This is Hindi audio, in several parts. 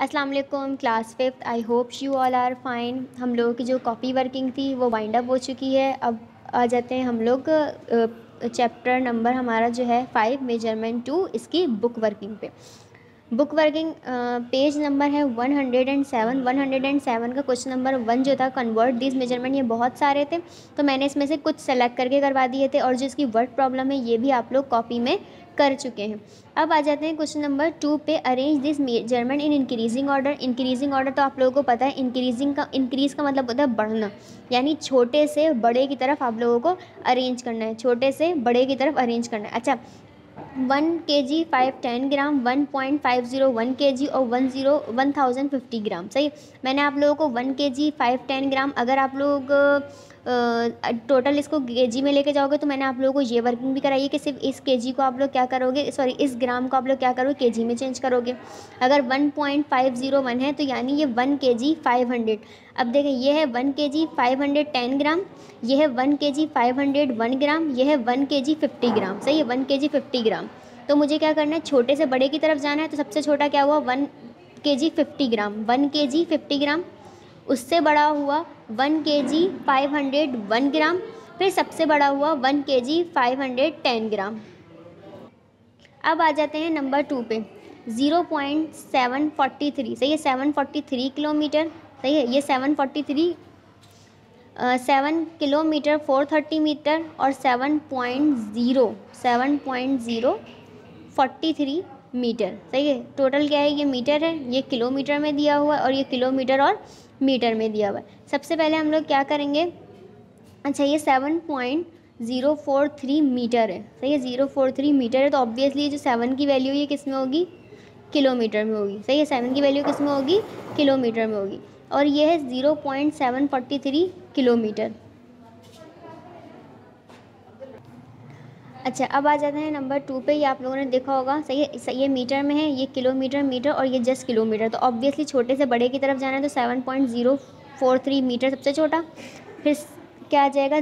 अस्सलाम वालेकुम class 5th। I hope you all are fine. हम लोगों की जो कॉपी वर्किंग थी वो वाइंड अप हो चुकी है। अब आ जाते हैं हम लोग चैप्टर नंबर हमारा जो है 5 मेजरमेंट 2 इसकी बुक वर्किंग पे। बुक वर्किंग पेज नंबर है 107। 107 का क्वेश्चन नंबर 1 जो था कन्वर्ट दिस मेजरमेंट, ये बहुत सारे थे तो मैंने इसमें से कुछ सेलेक्ट करके करवा दिए थे और जो इसकी वर्ड प्रॉब्लम है ये भी आप लोग कॉपी में कर चुके हैं। अब आ जाते हैं क्वेश्चन नंबर 2 पे। Arrange this measurement in increasing order. Increasing order तो आप लोगों को पता है, इंक्रीज़ का मतलब होता है बढ़ना, यानी छोटे से बड़े की तरफ आप लोगों को अरेंज करना है, छोटे से बड़े की तरफ अरेंज करना है। अच्छा, 1 kg 510 ग्राम, 1.501 kg और 1050 ग्राम। सही, मैंने आप लोगों को 1 kg 510 ग्राम, अगर आप लोग टोटल इसको केजी में लेके जाओगे तो मैंने आप लोगों को ये वर्किंग भी कराई है कि सिर्फ इस केजी को आप लोग क्या करोगे, सॉरी इस ग्राम को आप लोग क्या करोगे, केजी में चेंज करोगे। अगर 1.501 है तो यानी ये 1 kg 500। अब देखें, ये है 1 kg 510 ग्राम, ये है 1 kg 501 ग्राम, ये है 1 kg 50 ग्राम। सही है, 1 kg 50 ग्राम। तो मुझे क्या करना है, छोटे से बड़े की तरफ जाना है। तो सबसे छोटा क्या हुआ, 1 kg 50 ग्राम, 1 kg 50 ग्राम। उससे बड़ा हुआ 1 kg 501 ग्राम, फिर सबसे बड़ा हुआ 1 kg 510 ग्राम। अब आ जाते हैं नंबर 2 पे। 0.743, सही है, 743 किलोमीटर। सही है, ये 743 7 किलोमीटर 430 मीटर और 7.043 मीटर। सही है, टोटल क्या है, ये मीटर है, ये किलोमीटर में दिया हुआ है और ये किलोमीटर और मीटर में दिया हुआ है। सबसे पहले हम लोग क्या करेंगे, अच्छा ये 7.043 मीटर है। सही है, 043 मीटर है तो ऑब्वियसली जो 7 की वैल्यू ये किस में होगी, किलोमीटर में होगी। सही है, 7 की वैल्यू किस में होगी, किलोमीटर में होगी। और ये है 0.743 किलोमीटर। अच्छा, अब आ जाते हैं नंबर 2 पे। ये आप लोगों ने देखा होगा, सही है, ये मीटर में है, ये किलोमीटर मीटर और ये जस्ट किलोमीटर। तो ऑब्वियसली छोटे से बड़े की तरफ जाना है तो 7.043 मीटर सबसे छोटा, फिर क्या आ जाएगा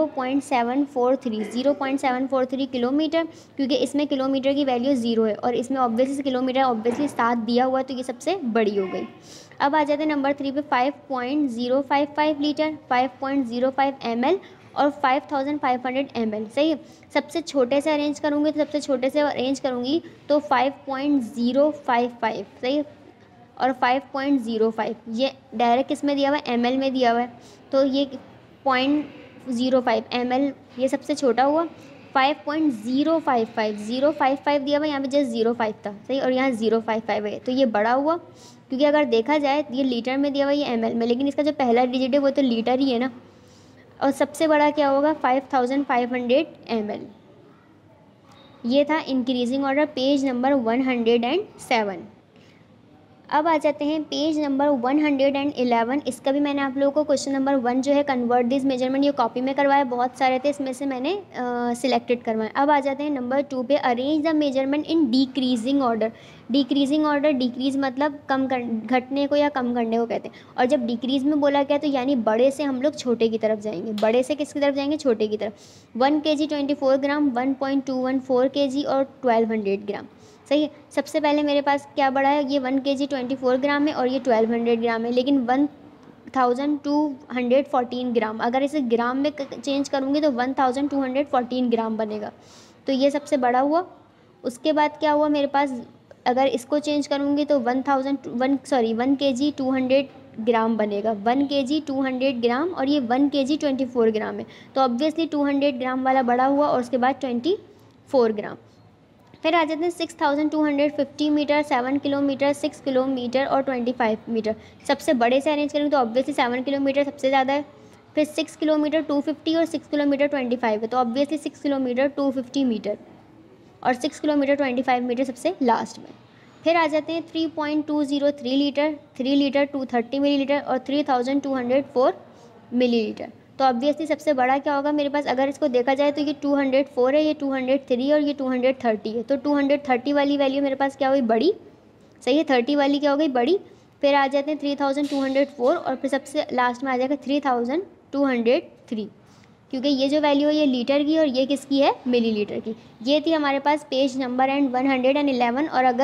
0.743 किलोमीटर, क्योंकि इसमें किलोमीटर की वैल्यू 0 है और इसमें ऑब्वियसली किलोमीटर ऑब्वियसली 7 दिया हुआ है तो ये सबसे बड़ी हो गई। अब आ जाते हैं नंबर 3 पे। 5.055 लीटर, 5.05 ml और 5500 ml। सही है, सबसे छोटे से अरेंज करूँगी तो सबसे छोटे से अरेंज करूँगी तो 5.055। सही है, और 5.05 ये डायरेक्ट किस में दिया हुआ है, ml में दिया हुआ है तो ये 0.05 ml ये सबसे छोटा हुआ। 5.055 दिया हुआ, यहाँ पे जस्ट 0.5 था। सही, और यहाँ 0.55 है तो ये बड़ा हुआ, क्योंकि अगर देखा जाए ये लीटर में दिया हुआ ये ml में, लेकिन इसका जो पहला डिजिट है वो तो लीटर ही है ना। और सबसे बड़ा क्या होगा, 5500 ml। ये था इंक्रीजिंग ऑर्डर, पेज नंबर 107। अब आ जाते हैं पेज नंबर 111। इसका भी मैंने आप लोगों को क्वेश्चन नंबर 1 जो है कन्वर्ट दिस मेजरमेंट, ये कॉपी में करवाया, बहुत सारे थे इसमें से मैंने सिलेक्टेड करवाए। अब आ जाते हैं नंबर 2 पे। Arrange the measurement in decreasing order. Decreasing order, decrease मतलब कम कर, घटने को या कम करने को कहते हैं। और जब डिक्रीज में बोला गया तो यानी बड़े से हम लोग छोटे की तरफ जाएंगे। बड़े से किसकी तरफ जाएंगे, छोटे की तरफ। 1 kg 24 ग्राम, 1.214 kg और 1200 ग्राम। सही है, सबसे पहले मेरे पास क्या बड़ा है, ये 1 kg 24 ग्राम है और ये 1200 ग्राम है, लेकिन 1214 ग्राम, अगर इसे ग्राम में चेंज करूँगी तो 1214 ग्राम बनेगा, तो ये सबसे बड़ा हुआ। उसके बाद क्या हुआ मेरे पास, अगर इसको चेंज करूँगी तो 1 kg 200 ग्राम बनेगा, 1 kg 200 ग्राम और ये 1 kg 24 ग्राम है तो ऑब्वियसली 200 ग्राम वाला बड़ा हुआ और उसके बाद 24 ग्राम। फिर आ जाते हैं 6250 मीटर, 7 किलोमीटर, 6 किलोमीटर और 25 मीटर। सबसे बड़े से अरेंज करेंगे तो ऑब्वियसली 7 किलोमीटर सबसे ज़्यादा है, फिर 6 किलोमीटर 250 और 6 किलोमीटर 25 है तो ऑब्वियसली 6 किलोमीटर 250 मीटर और 6 किलोमीटर 25 मीटर सबसे लास्ट में। फिर आ जाते हैं 3.203 लीटर, 3 लीटर 230 मिलीलीटर और 3204 मिलीलीटर। तो ऑब्वियसली सबसे बड़ा क्या होगा मेरे पास, अगर इसको देखा जाए तो ये 204 है, ये 203 और ये 230 है, तो 230 वाली वैल्यू मेरे पास क्या हुई, बड़ी। सही है, 30 वाली क्या हो गई, बड़ी। फिर आ जाते हैं 3204 और फिर सबसे लास्ट में आ जाएगा 3203, क्योंकि ये जो वैल्यू है ये लीटर की और ये किसकी है, मिलीलीटर की। ये थी हमारे पास पेज नंबर एंड 111। और अगर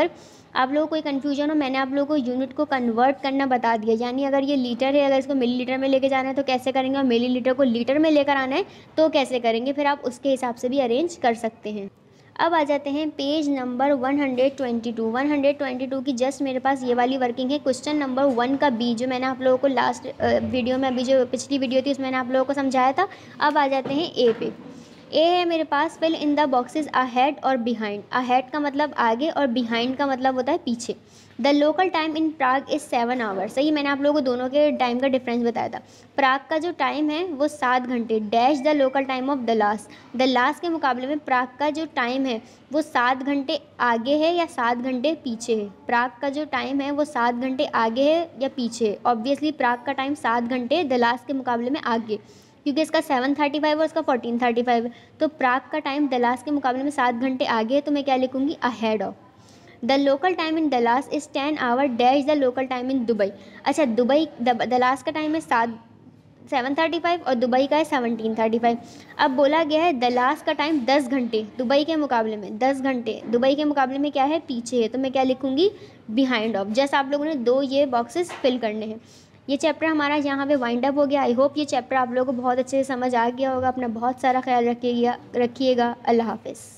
आप लोगों को कोई कन्फ्यूजन हो, मैंने आप लोगों को यूनिट को कन्वर्ट करना बता दिया, यानी अगर ये लीटर है, अगर इसको मिलीलीटर में लेके जाना है तो कैसे करेंगे, और मिलीलीटर को लीटर में लेकर आना है तो कैसे करेंगे, फिर आप उसके हिसाब से भी अरेंज कर सकते हैं। अब आ जाते हैं पेज नंबर 122। 122 की जस्ट मेरे पास ये वाली वर्किंग है, क्वेश्चन नंबर 1 का बी, जो मैंने आप लोगों को लास्ट वीडियो में, अभी जो पिछली वीडियो थी उसमें मैंने आप लोगों को समझाया था। अब आ जाते हैं ए पे। ए है मेरे पास, fill in the boxes ahead और बिहाइंड। अहेड का मतलब आगे और बिहाइंड का मतलब होता है पीछे। The local time in Prague is 7 hours. सही, मैंने आप लोगों को दोनों के टाइम का डिफरेंस बताया था। प्राग का जो टाइम है वो 7 घंटे, dash the local time of Dallas. Dallas के मुकाबले में प्राग का जो टाइम है वो 7 घंटे आगे है या 7 घंटे पीछे है। प्राग का जो टाइम है वो 7 घंटे आगे है या पीछे है। ऑब्वियसली प्राग का टाइम 7 घंटे दलास के मुकाबले में आगे, क्योंकि इसका 7:35 और इसका 14:35 है। तो प्राग का टाइम दलास के मुकाबले में 7 घंटे आगे है, तो मैं क्या लिखूँगी, ahead of. The local time in Dallas is 10 hour, dash the local time in Dubai. अच्छा, दुबई दलास का टाइम है 7:35 और दुबई का है 17:35। अब बोला गया है दलास का टाइम 10 घंटे दुबई के मुकाबले में, 10 घंटे दुबई के मुकाबले में क्या है, पीछे है, तो मैं क्या लिखूँगी, बिहाइंड ऑफ। जैसे आप लोगों ने 2 ये बॉक्सेस फिल करने हैं। ये चैप्टर हमारा यहाँ पे वाइंड अप हो गया। आई होप ये चैप्टर आप लोगों को बहुत अच्छे से समझ आ गया होगा। अपना बहुत सारा ख्याल रखिएगा। अल्लाह हाफ़िज़।